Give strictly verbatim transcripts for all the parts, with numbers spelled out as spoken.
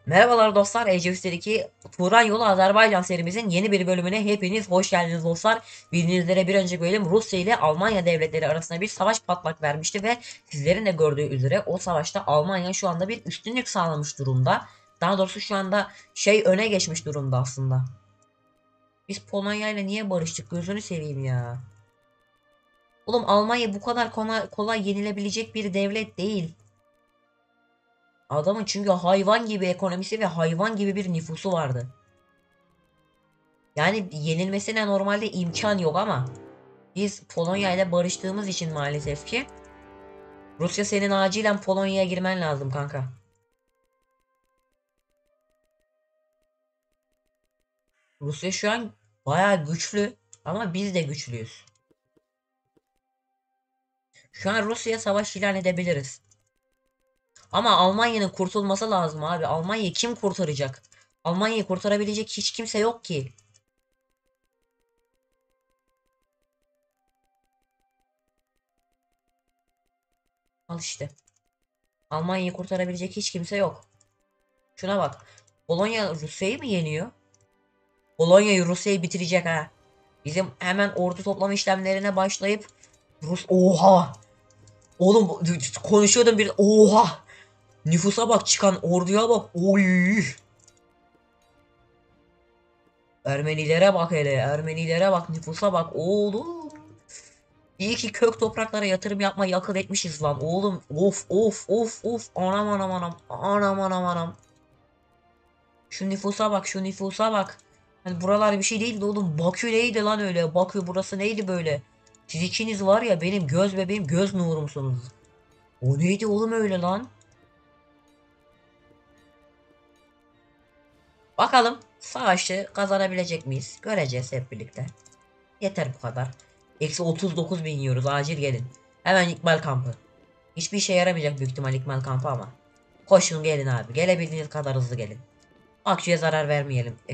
Merhabalar dostlar, Age of iki Turan Yolu Azerbaycan serimizin yeni bir bölümüne hepiniz hoş geldiniz dostlar. Bildiğiniz üzere bir önceki bölüm Rusya ile Almanya devletleri arasında bir savaş patlak vermişti ve sizlerin de gördüğü üzere o savaşta Almanya şu anda bir üstünlük sağlamış durumda. Daha doğrusu şu anda şey öne geçmiş durumda aslında. Biz Polonya ile niye barıştık, gözünü seveyim ya. Oğlum Almanya bu kadar kolay, kolay yenilebilecek bir devlet değil. Adamın çünkü hayvan gibi ekonomisi ve hayvan gibi bir nüfusu vardı. Yani yenilmesine normalde imkan yok ama biz Polonya ile barıştığımız için maalesef ki Rusya, senin acilen Polonya'ya girmen lazım kanka. Rusya şu an bayağı güçlü ama biz de güçlüyüz. Şu an Rusya'ya savaş ilan edebiliriz. Ama Almanya'nın kurtulması lazım abi. Almanya'yı kim kurtaracak? Almanya'yı kurtarabilecek hiç kimse yok ki. Al işte. Almanya'yı kurtarabilecek hiç kimse yok. Şuna bak. Polonya Rusya'yı mı yeniyor? Polonya'yı Rusya'yı bitirecek ha. Bizim hemen ordu toplama işlemlerine başlayıp Rus oha. Oğlum konuşuyordum bir oha. Nüfusa bak, çıkan orduya bak. Oy. Ermenilere bak hele. Ermenilere bak, nüfusa bak oğlum. İyi ki kök topraklara yatırım yapmayı akıl etmişiz lan oğlum. Of of of of. Anam anam anam. Anam anam anam. Şu nüfusa bak, şu nüfusa bak. Hani buralar bir şey değildi oğlum. Bakü neydi lan öyle? Bakü burası neydi böyle? Siz ikiniz var ya benim göz bebeğim, göz nurumsunuz. O neydi oğlum öyle lan? Bakalım savaşı kazanabilecek miyiz? Göreceğiz hep birlikte. Yeter bu kadar. Eksi otuz dokuz bin yiyoruz, acil gelin. Hemen ikmal kampı. Hiçbir işe yaramayacak büyük ihtimal ikmal kampı ama. Koşun gelin abi. Gelebildiğiniz kadar hızlı gelin. Akçeye zarar vermeyelim. E,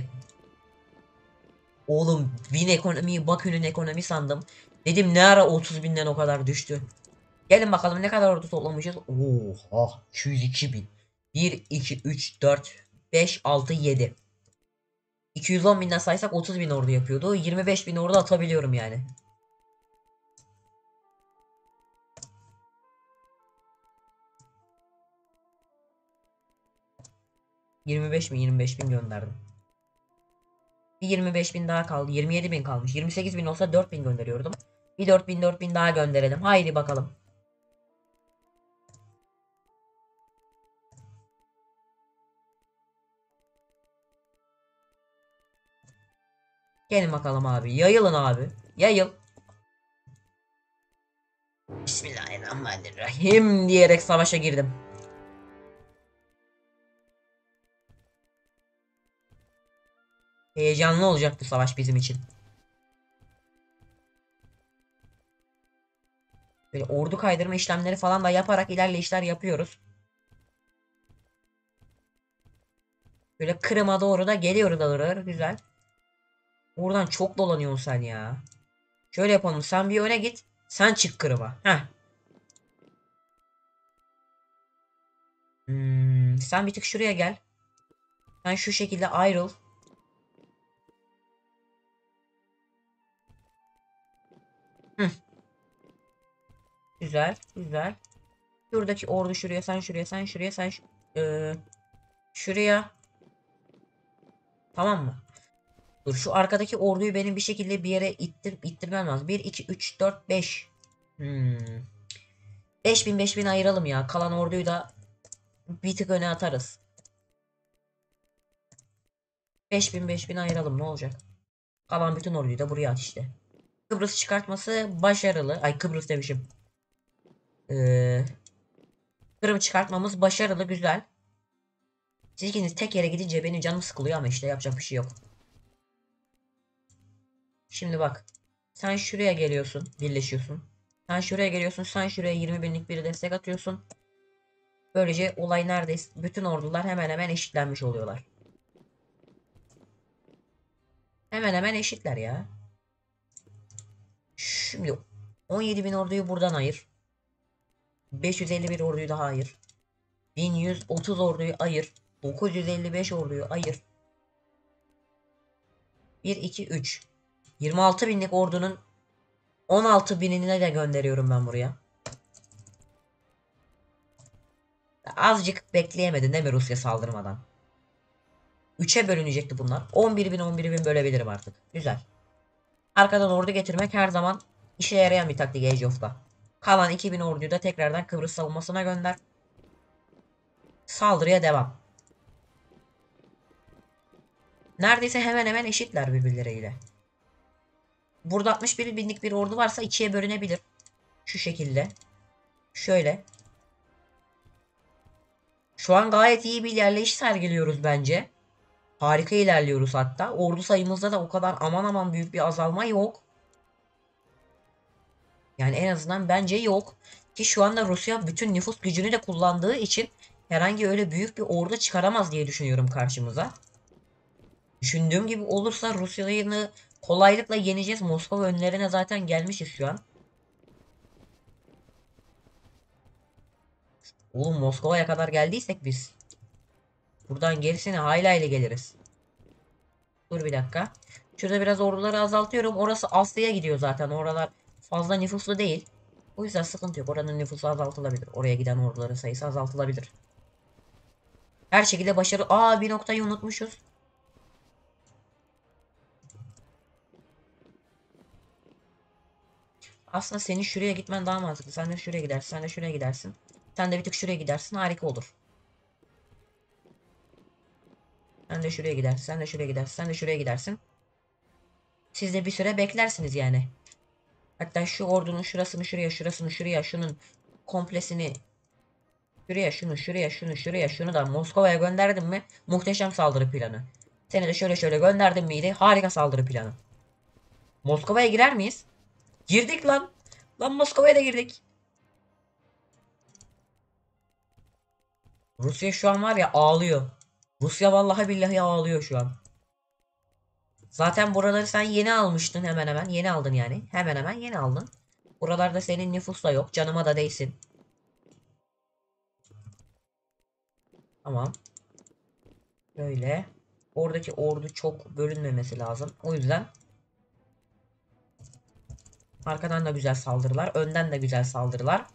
Oğlum bin ekonomiyi Bakü'nün ekonomi sandım. Dedim ne ara otuz binden o kadar düştü. Gelin bakalım ne kadar ordu toplamışız. Oha iki yüz iki bin. bir, iki, üç, dört, beş, altı, yedi. iki yüz on binden saysak otuz bin ordu yapıyordu. yirmi beş bin ordu atabiliyorum yani. yirmi beş bin yirmi beş bin gönderdim. Bir yirmi beş bin daha kaldı. yirmi yedi bin kalmış. yirmi sekiz bin olsa dört bin gönderiyordum. Bir dört bin dört bin daha gönderelim. Haydi bakalım. Gelin bakalım abi. Yayılın abi. Yayıl. Bismillahirrahmanirrahim diyerek savaşa girdim. Heyecanlı olacak bu savaş bizim için. Böyle ordu kaydırma işlemleri falan da yaparak ilerleyişler yapıyoruz. Böyle Kırım'a doğru da geliyoruz alır. Güzel. Oradan çok dolanıyorsun sen ya. Şöyle yapalım. Sen bir öne git. Sen çık Kırım'a. Heh. Hmm, sen bir tık şuraya gel. Sen şu şekilde ayrıl. Hı. Güzel. Güzel. Şuradaki ordu şuraya. Sen şuraya. Sen şuraya. Sen şu ee, şuraya. Tamam mı? Dur, şu arkadaki orduyu benim bir şekilde bir yere ittir, ittirmem lazım. bir, iki, üç, dört, beş. Hmm. beş bin beş bin ayıralım ya. Kalan orduyu da bir tık öne atarız. beş bin beş bin ayıralım, ne olacak? Kalan bütün orduyu da buraya at işte. Kıbrıs çıkartması başarılı. Ay, Kıbrıs demişim. Ee, Kırım çıkartmamız başarılı, güzel. Siz ikiniz tek yere gidince benim canım sıkılıyor ama işte yapacak bir şey yok. Şimdi bak. Sen şuraya geliyorsun. Birleşiyorsun. Sen şuraya geliyorsun. Sen şuraya yirmi binlik bir destek atıyorsun. Böylece olay neredeyse bütün ordular hemen hemen eşitlenmiş oluyorlar. Hemen hemen eşitler ya. Şimdi on yedi bin orduyu buradan ayır. beş yüz elli bir orduyu daha ayır. bin yüz otuz orduyu ayır. dokuz yüz elli beş orduyu ayır. bir, iki, üç. yirmi altı binlik ordunun on altı binini de gönderiyorum ben buraya. Azıcık bekleyemedin değil mi Rusya saldırmadan? üçe bölünecekti bunlar. on bir bin on bir bin bölebilirim artık. Güzel. Arkadan ordu getirmek her zaman işe yarayan bir taktik Age of'ta. Kalan iki bin orduyu da tekrardan Kıbrıs savunmasına gönder. Saldırıya devam. Neredeyse hemen hemen eşitler birbirleriyle. Burada altmış bir binlik bir ordu varsa ikiye bölünebilir. Şu şekilde. Şöyle. Şu an gayet iyi bir ilerleyiş sergiliyoruz bence. Harika ilerliyoruz hatta. Ordu sayımızda da o kadar aman aman büyük bir azalma yok. Yani en azından bence yok. Ki şu anda Rusya bütün nüfus gücünü de kullandığı için herhangi öyle büyük bir ordu çıkaramaz diye düşünüyorum karşımıza. Düşündüğüm gibi olursa Rusya'yı kolaylıkla yeneceğiz. Moskova önlerine zaten gelmişiz şu an. Oğlum Moskova'ya kadar geldiysek biz. Buradan gerisine hayli hayli geliriz. Dur bir dakika. Şurada biraz orduları azaltıyorum. Orası Asya'ya gidiyor zaten. Oralar fazla nüfuslu değil. O yüzden sıkıntı yok. Oranın nüfusu azaltılabilir. Oraya giden orduların sayısı azaltılabilir. Her şekilde başarı... Aa, bir noktayı unutmuşuz. Aslında senin şuraya gitmen daha mantıklı. Sen de şuraya gidersin. Sen de şuraya gidersin. Sen de bir tık şuraya gidersin. Harika olur. Sen de şuraya gidersin. Sen de şuraya gidersin. Sen de şuraya gidersin. Siz de bir süre beklersiniz yani. Hatta şu ordunun şurasını şuraya, şurasını şuraya, şunun komplesini şuraya, şunu şuraya, şunu şuraya, şunu da Moskova'ya gönderdim mi? Muhteşem saldırı planı. Seni de şöyle şöyle gönderdim miydi? Harika saldırı planı. Moskova'ya girer miyiz? Girdik lan. Lan Moskova'ya da girdik. Rusya şu an var ya ağlıyor. Rusya vallahi billahi ağlıyor şu an. Zaten buraları sen yeni almıştın hemen hemen. Yeni aldın yani. Hemen hemen yeni aldın. Buralarda senin nüfus da yok. Canıma da değsin. Tamam. Böyle. Oradaki ordu çok bölünmemesi lazım. O yüzden arkadan da güzel saldırılar. Önden de güzel saldırılar.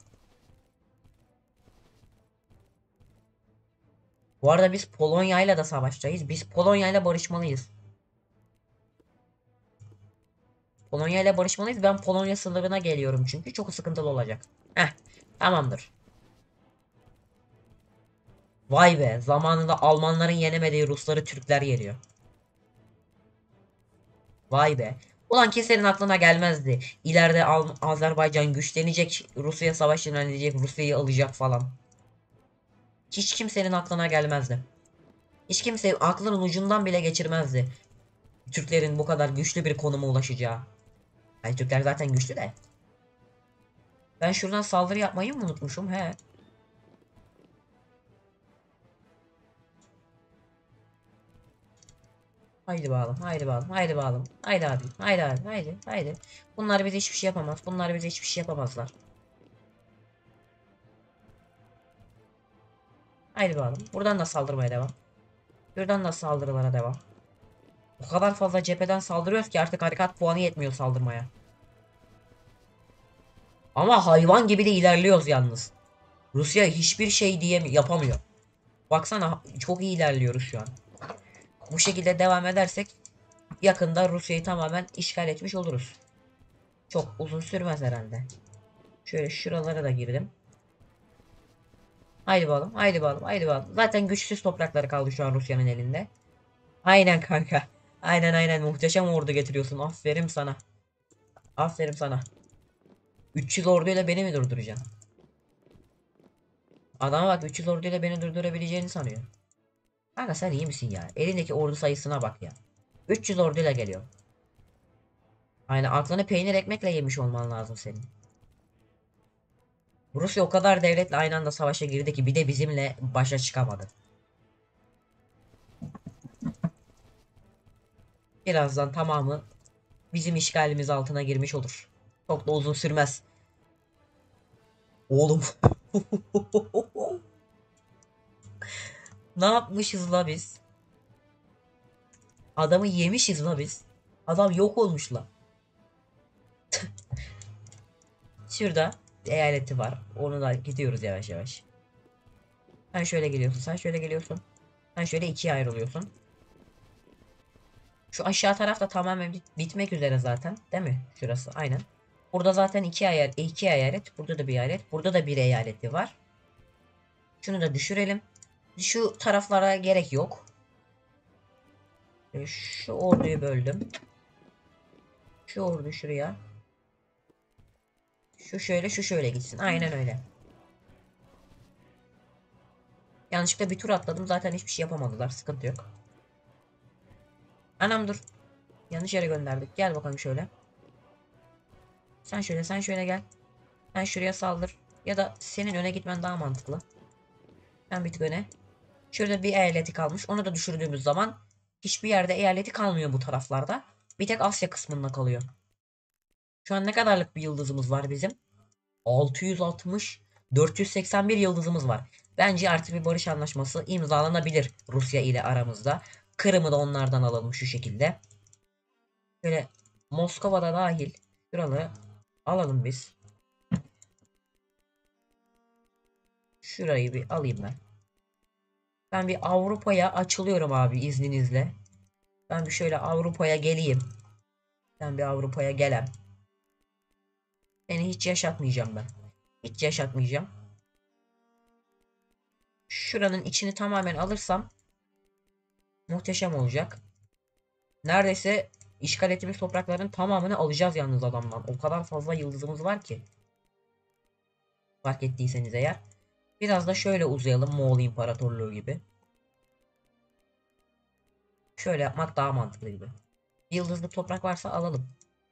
Bu arada biz Polonya ile de savaşacağız. Biz Polonya ile barışmalıyız. Polonya ile barışmalıyız. Ben Polonya sınırına geliyorum çünkü çok sıkıntılı olacak. Heh, tamamdır. Vay be, zamanında Almanların yenemediği Rusları Türkler yeniyor. Vay be. Ulan kesenin aklına gelmezdi. İleride Al Azerbaycan güçlenecek, Rusya savaş ilan edecek, Rusya'yı alacak falan. Hiç kimsenin aklına gelmezdi. Hiç kimse aklının ucundan bile geçirmezdi. Türklerin bu kadar güçlü bir konuma ulaşacağı. Yani Türkler zaten güçlü de. Ben şuradan saldırı yapmayı mı unutmuşum? He. Haydi bakalım, haydi bakalım, haydi bakalım. Haydi abi, haydi abi, haydi, haydi. Bunlar bize hiçbir şey yapamaz. Bunlar bize hiçbir şey yapamazlar. Haydi bakalım. Buradan da saldırmaya devam. Buradan da saldırılara devam. O kadar fazla cepheden saldırıyoruz ki artık harekat puanı yetmiyor saldırmaya. Ama hayvan gibi de ilerliyoruz yalnız. Rusya hiçbir şey diye yapamıyor. Baksana çok iyi ilerliyoruz şu an. Bu şekilde devam edersek yakında Rusya'yı tamamen işgal etmiş oluruz. Çok uzun sürmez herhalde. Şöyle şuralara da girdim. Haydi bakalım, haydi bakalım, haydi bakalım. Zaten güçsüz toprakları kaldı şu an Rusya'nın elinde. Aynen kanka. Aynen aynen muhteşem ordu getiriyorsun. Aferin sana. Aferin sana. üç yüz orduyla beni mi durduracaksın? Adama bak, üç yüz orduyla beni durdurabileceğini sanıyor. Kanka sen iyi misin ya? Elindeki ordu sayısına bak ya. üç yüz orduyla geliyor. Aynen, aklını peynir ekmekle yemiş olman lazım senin. Rusya o kadar devletle aynı anda savaşa girdi ki bir de bizimle başa çıkamadı. Birazdan tamamı bizim işgalimiz altına girmiş olur. Çok da uzun sürmez. Oğlum. Ne yapmışız la biz? Adamı yemişiz la biz. Adam yok olmuş la. Şurada eyaleti var. Onu da gidiyoruz yavaş yavaş. Sen şöyle geliyorsun. Sen şöyle geliyorsun. Sen şöyle ikiye ayrılıyorsun. Şu aşağı tarafta tamamen bit- bitmek üzere zaten. Değil mi? Şurası aynen. Burada zaten iki eyalet, iki eyalet. Burada da bir eyalet. Burada da bir eyaleti var. Şunu da düşürelim. Şu taraflara gerek yok. E, Şu orduyu böldüm. Şu ordu şuraya. Şu şöyle, şu şöyle gitsin. Aynen öyle. Yanlışlıkla bir tur atladım. Zaten hiçbir şey yapamadılar. Sıkıntı yok. Anam dur. Yanlış yere gönderdik. Gel bakalım şöyle. Sen şöyle, sen şöyle gel. Sen şuraya saldır. Ya da senin öne gitmen daha mantıklı. Ben bir tık öne. Şurada bir eyaleti kalmış. Onu da düşürdüğümüz zaman hiçbir yerde eyaleti kalmıyor bu taraflarda. Bir tek Asya kısmında kalıyor. Şu an ne kadarlık bir yıldızımız var bizim? altı yüz altmış, dört yüz seksen bir yıldızımız var. Bence artık bir barış anlaşması imzalanabilir Rusya ile aramızda. Kırım'ı da onlardan alalım şu şekilde. Böyle Moskova'da dahil şuraları alalım biz. Şurayı bir alayım ben. Ben bir Avrupa'ya açılıyorum abi izninizle. Ben bir şöyle Avrupa'ya geleyim. Ben bir Avrupa'ya gelem. Seni hiç yaşatmayacağım ben. Hiç yaşatmayacağım. Şuranın içini tamamen alırsam muhteşem olacak. Neredeyse işgal ettiğimiz toprakların tamamını alacağız yalnız adamdan. O kadar fazla yıldızımız var ki. Fark ettiyseniz eğer. Biraz da şöyle uzayalım Moğol İmparatorluğu gibi. Şöyle yapmak daha mantıklı gibi. Yıldızlı toprak varsa alalım.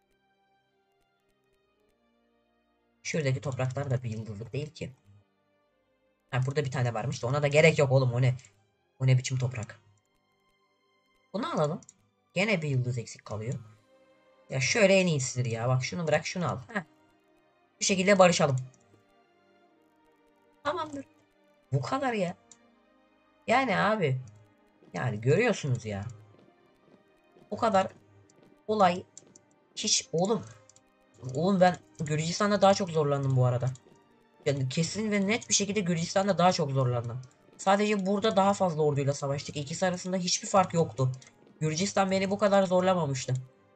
Şuradaki topraklar da bir yıldızlık değil ki. Ha, burada bir tane varmış da ona da gerek yok oğlum, o ne? O ne biçim toprak? Bunu alalım. Gene bir yıldız eksik kalıyor. Ya şöyle en iyisidir ya. Bak şunu bırak, şunu al. Heh. Bu şekilde barışalım. Tamamdır. Bu kadar ya. Yani abi. Yani görüyorsunuz ya. O kadar olay hiç oğlum. Oğlum ben Gürcistan'da daha çok zorlandım bu arada. Yani kesin ve net bir şekilde Gürcistan'da daha çok zorlandım. Sadece burada daha fazla orduyla savaştık. İkisi arasında hiçbir fark yoktu. Gürcistan beni bu kadar zorlamamıştı.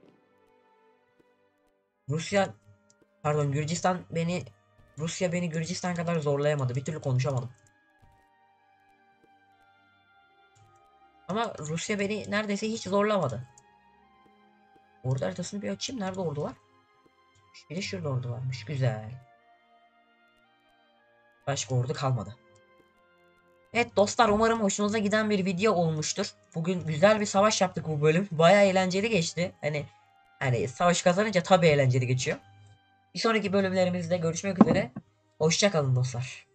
Rusya pardon Gürcistan beni Rusya beni Gürcistan kadar zorlayamadı. Bir türlü konuşamadım. Ama Rusya beni neredeyse hiç zorlamadı. Ordu haritasını bir açayım. Nerede ordu var? Bir de şurada ordu varmış. Güzel. Başka ordu kalmadı. Evet dostlar, umarım hoşunuza giden bir video olmuştur. Bugün güzel bir savaş yaptık bu bölüm. Bayağı eğlenceli geçti. Hani hani savaş kazanınca tabii eğlenceli geçiyor. Bir sonraki bölümlerimizde görüşmek üzere. Hoşça kalın dostlar.